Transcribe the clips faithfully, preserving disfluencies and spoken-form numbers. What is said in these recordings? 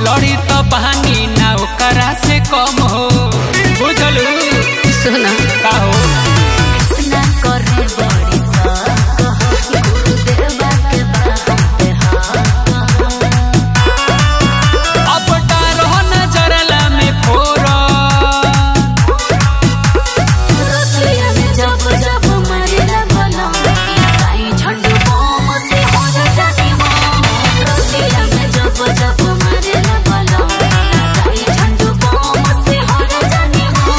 लड़ी तो बहानी ना ओकरा से कम हो बुझलू सुना का हो ना करे बड़ी सा कहो गुरुदेवा के बात पे अब डारो नजरला में फोरा रतिया में जब जब मरेला भला काई झंडू बम से हो जाती हो रतिया में जब जब मरेला भला काई झंडू बम से हो जाती हो।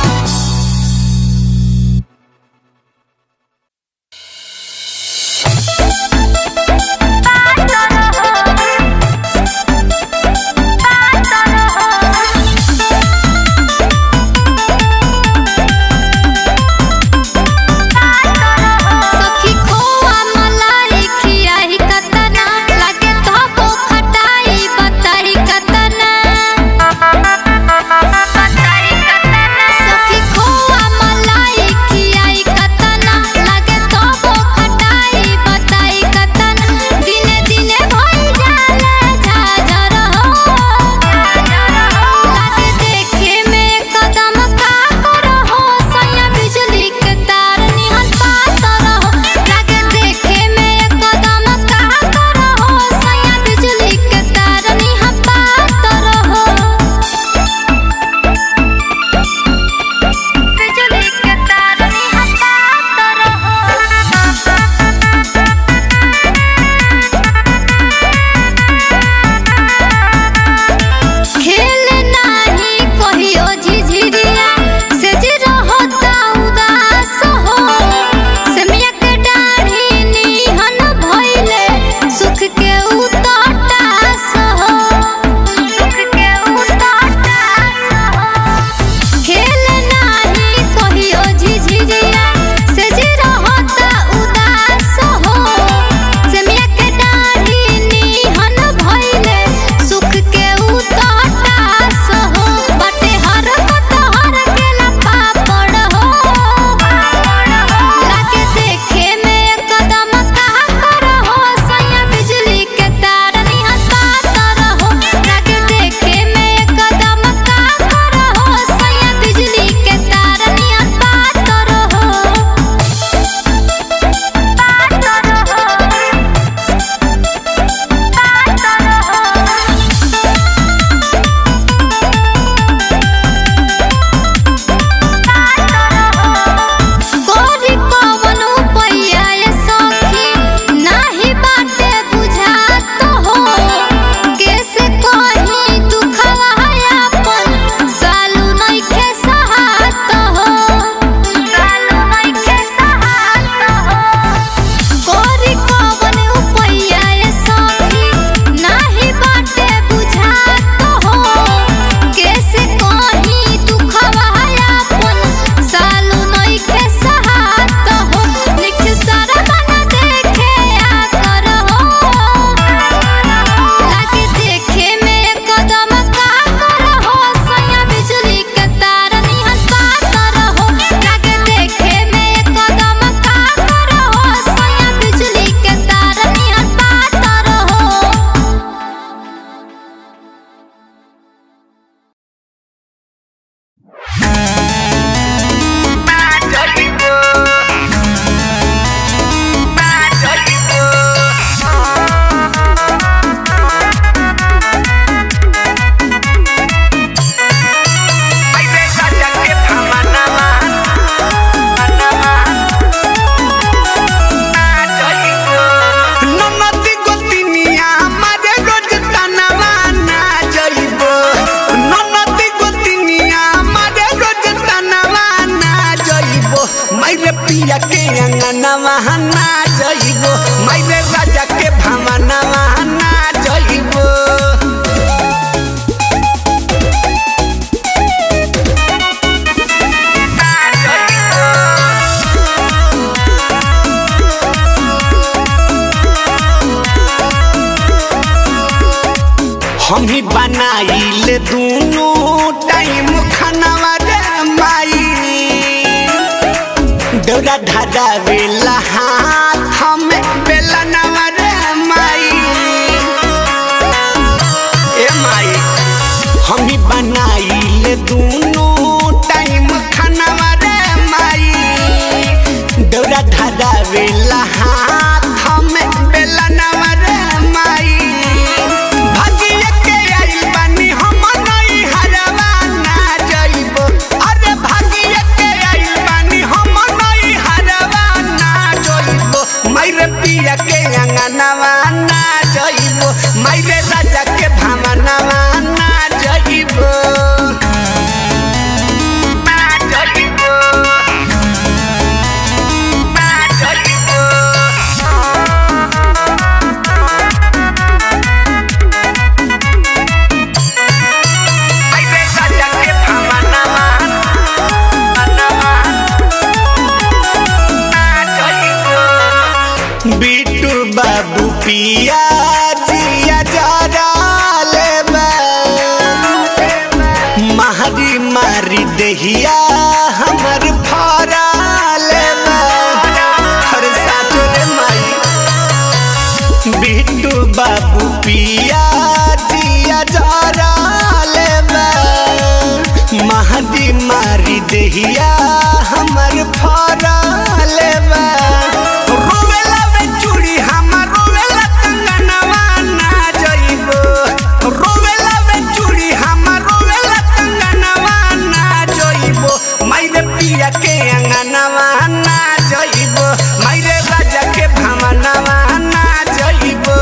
पिया के अंगनवा ना जइबो माइरे राजा के भवनवा ना जइबो हम ही बनाइले दोनों टाइम खानावा रे माई डोरा धारा बेला हाथ में बेला नवा रे माई ए माई पिया जिया जरा लेबा मारी मारी देहिया हमर फरा लेबा हर साथ रे माई बिट्टू बाबू पिया जिया जरा लेबा मारी मारी देहिया हमर फरा लेबा रोवेला वे चूड़ी हमर रोवेला कंगनवा ना जइबो रोवेला वे चूड़ी हमर रोवेला कंगनवा ना जइबो माइरे पिया के अंगनवा ना जइबो माइरे राजा के भवनवा ना जइबो।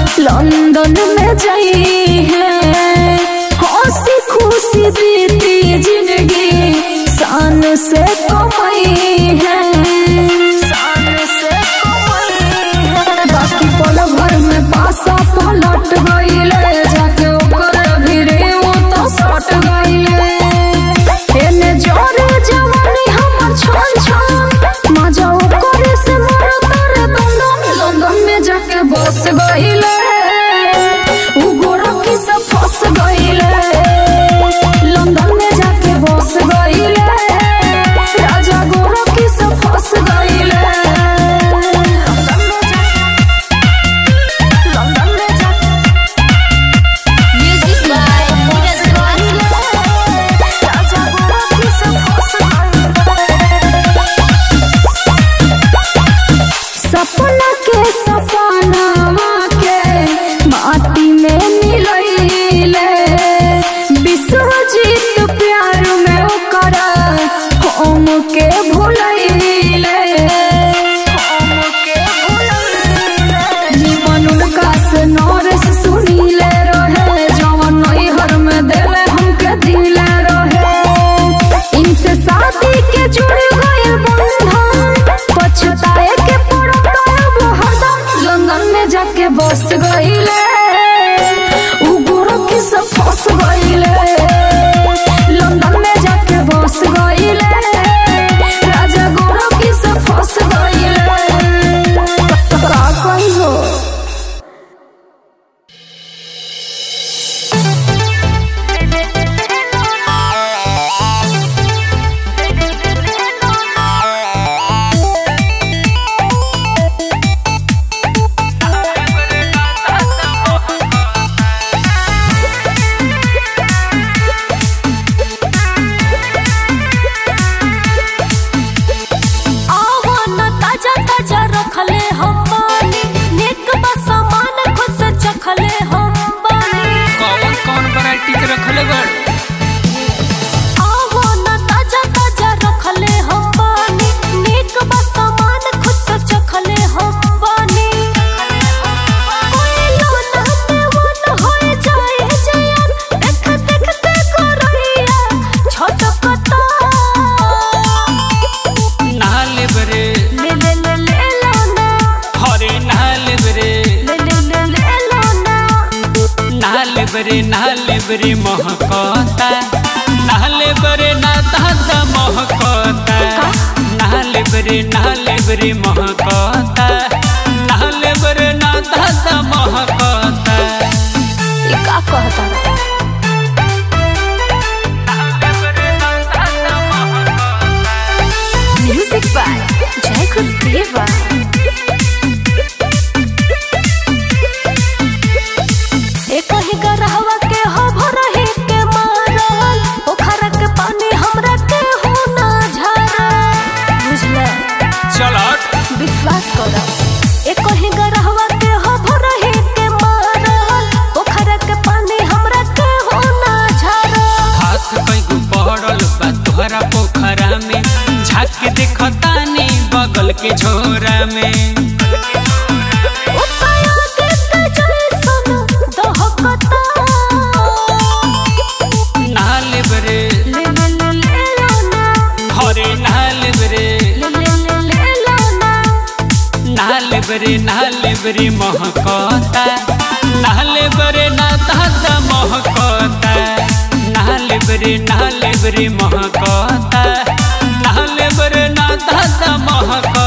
लंदन में जाई है हंसी खुशी बीती में जाके बस गईले उ गोरखी से फंस गईले लंदन में जाके बस गईले राजा गोरखी से फंस गईले का कहियो बरे नाले बरे महकता नाले बरे ना दादा महकता नाले बरे नाले बरे महकता नाले बरे ना दादा महकता ये का कहता म्यूजिक बाय जय गुरुदेवा विश्वास करो एक कहीं गरहवा के हो भरही के मारल पोखरा के पानी हमरा के हो ना झारल हाथ कई गो पड़ल बा तोहरा पोखरा में झाँक के देखतानी बगल के झोरा में नाले बरे हरे नाले बरे नाले बरे नाले बरे महकता नाले बरे ना दादा महकता नाले बरे नाले बरे महकता नाले बरे ना दादा महकता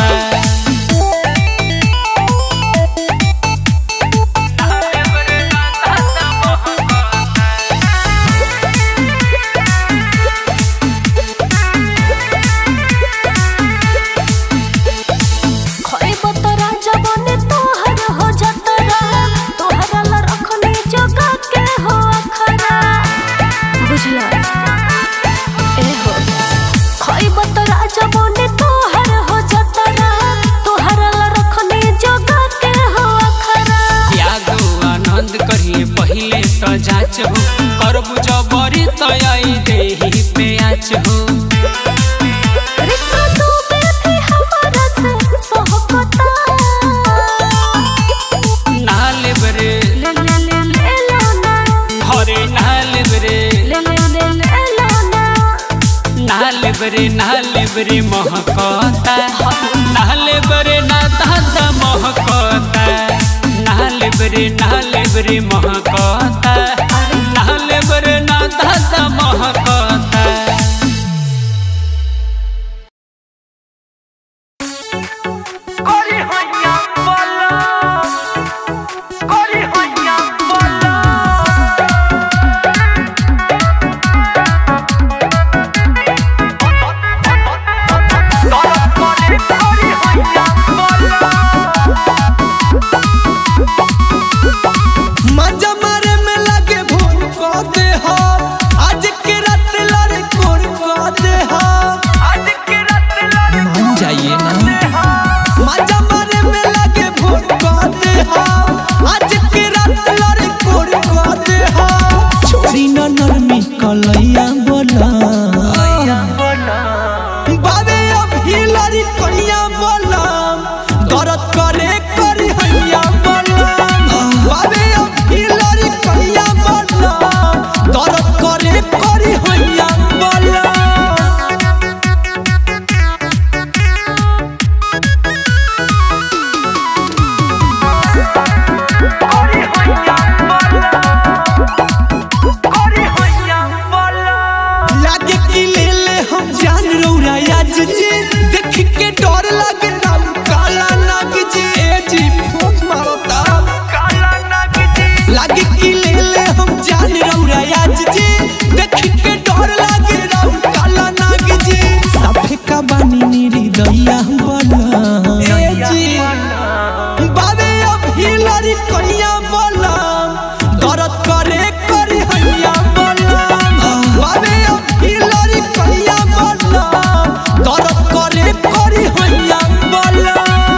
पहले तो जाच हो करबू जबरी तो आई देही पे आच हो नाले बरे हरे नाले बरे नाले बरे नाले बरे महकता नाले बरे ना दादा महकता नाले बरे नाले बरे महकता नाले बरे ना दादा महकता मजा जान रौरा आज जी देख के डर लागे राउ काला नाग जी सफे का बानी निरी दैया बोला ए जी बाबे अब हिलरी कन्या बोला दर्द करे करी हैया बोला बाबे अब हिलरी कन्या बोला दर्द करे करी हैया बोला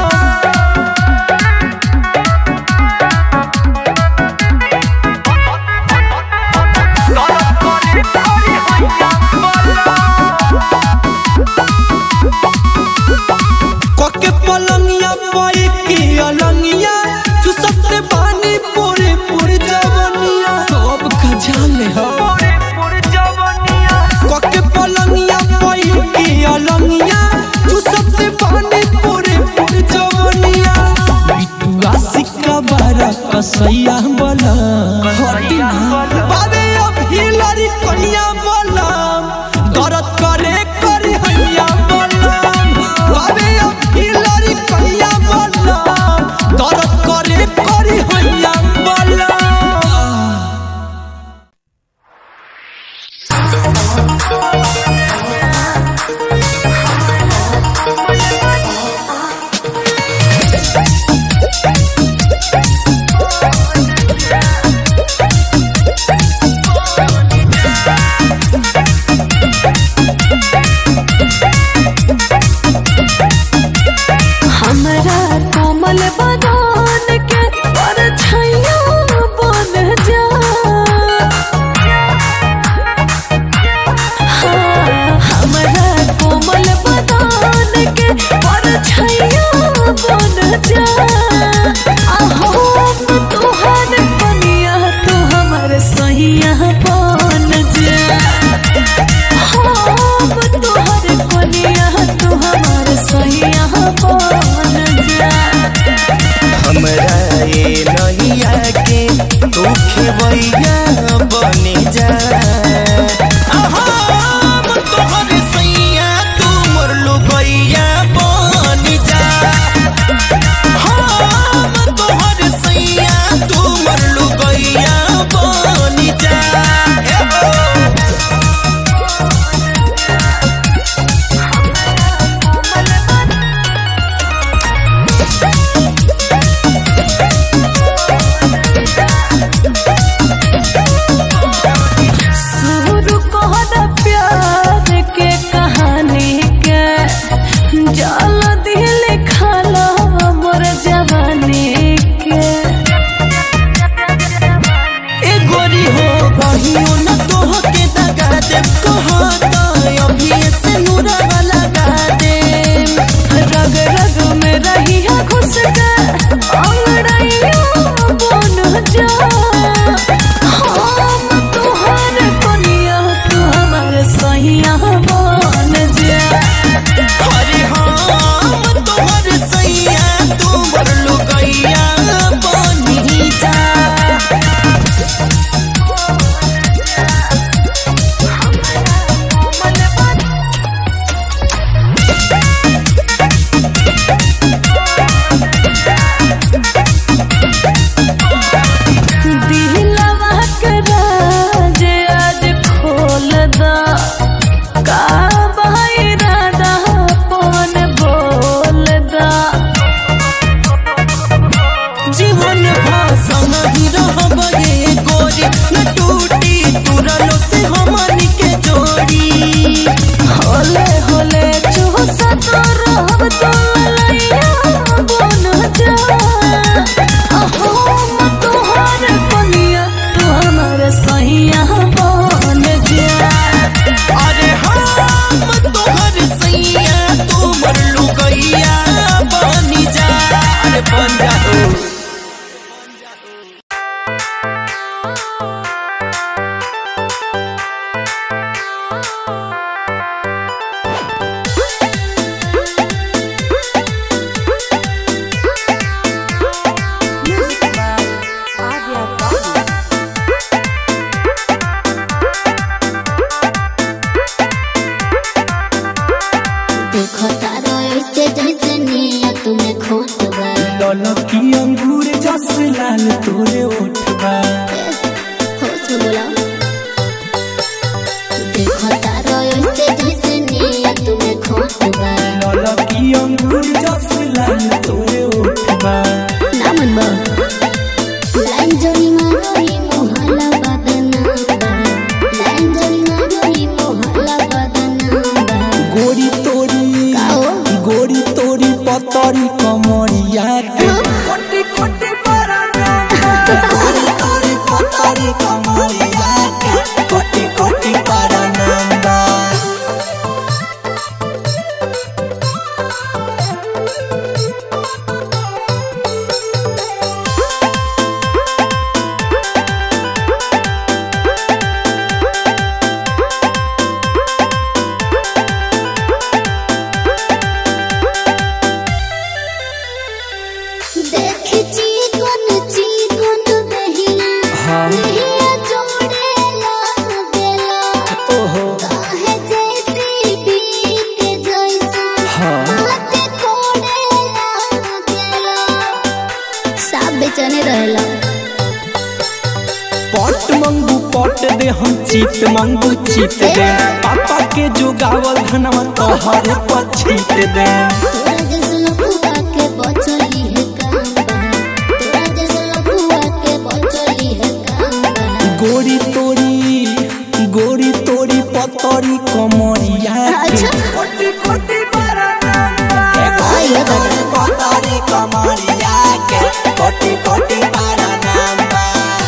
कोके पलंगिया पाई की अलंगिया चुसते पानी पूरे पूरे जवनिया सब खजाले हो कोके पलंगिया पाई की अलंगिया चुसते पानी पूरे पूरे जवनिया बिटुआ सिक्का बारा कसैया बोला हटिना बाबे अब हिलरी कन्या बोला दर्द करे करी हैया बोला बाबे अब हिलरी कन्या बोला दर्द करे करी हैया बोला हमरा कोमल बदन के परछाइया बन जा हाँ, हमरा कोमल बदन के परछाइया बन जा आहो तुहर कनिया तू हमर सहिया बन जा हम तुहर कनिया तू हमर सहिया बन जा हमरा ये नैया के तू खेवैया बने जा हम तोहर सैया तू मोर लुगैया बन जा हम तोहर सैया तू मोर लुगैया बन जा शुरू कहद प्यार के कहानी के जल दिल खाला मोर जवानी के ए गोरी हो कहियो न तोह के दगा दे कहता अभी से नूरा वाला गा दे रग रग में रही है घुस के अंगड़ाइया बन जा हम तुहर कनिया तू हमर सहिया बन जा अरे हम तोहर सैया तू मोर लुगैया बनी जा दिलवा के राज आज खोल दा का भाई राधा पवन बोल दा जीवन भाषा नहीं रहब ये गोरी न टूटी तुरलो से हमनी के जोड़ी होले होले चूसा तो रहब तो लैया बन जा अहो तुहर कनिया तू हमर सहिया बन जा अरे हम तोहर सैया तू मोर लुगैया बनी जा अरे बन जा देखो तारो ऐसे जैसे नियत में खोट बा ललकी अंगूर जस लाल तोरे ओठबा हो सुन लाइन जोड़ी मारो ही मोहल्ला बदनाम लाइन जोड़ी मारो ही मोहल्ला बदनाम गोरी तोरी गोरी तोरी पतरी कमरिया के कोटी कोटी गोरी तोरी पतरी कमरिया के कोटी कोटी परनंदा पट मंगू पट दे हम चीत मंगू चीत दे पापा के जोगावल धनवा तोहरे पर छीट दे तोरा जैसे लखुआ के बचली है काम तोरा जैसे लखुआ के बचली है काम गोरी तोरी गोरी तोरी पतरी कमरिया के कोटी कोटी परनंदा पतरी कमरिया के कोटी कोटी परनंदा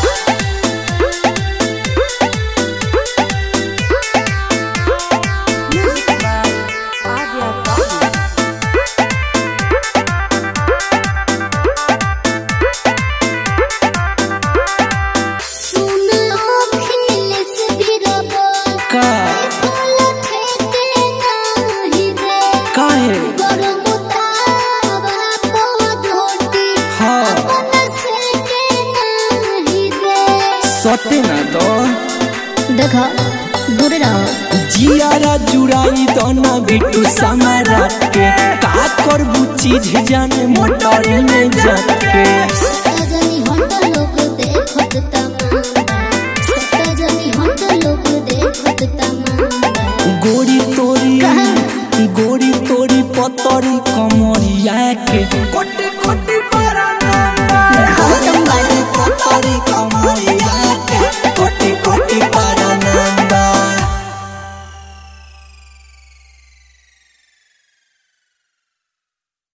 सटे ना दो देखो दूर रहो जियारा जुड़ाई दोना बिट्टू समारा के का करबू चीज जाने मोटर में जाके सजनी हट लोग देखत